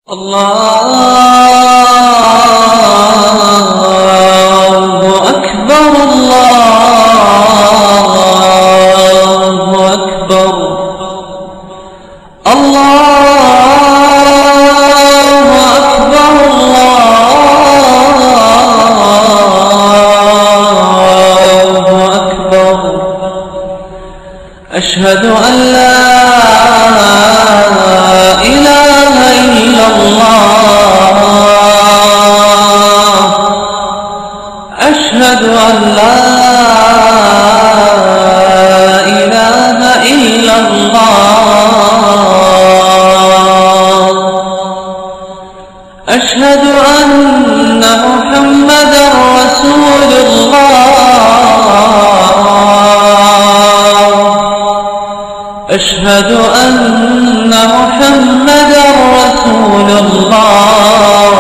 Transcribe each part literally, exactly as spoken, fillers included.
الله أكبر الله أكبر الله أكبر الله أكبر أشهد أن لا إله إلا الله أشهد أن لا إله إلا الله أشهد أن محمدا رسول الله أشهد أن محمدا رسول الله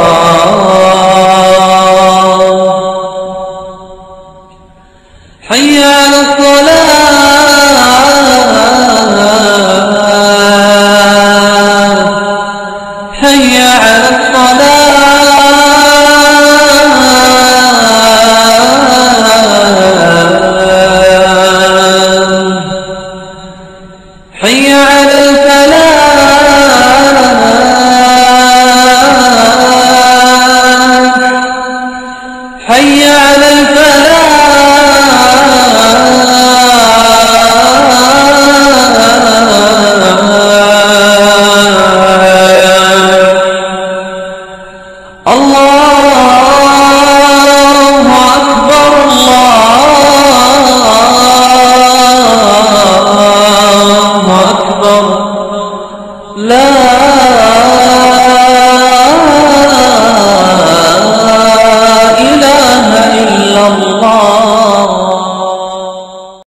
حي على الصلاة حي على الصلاة حي على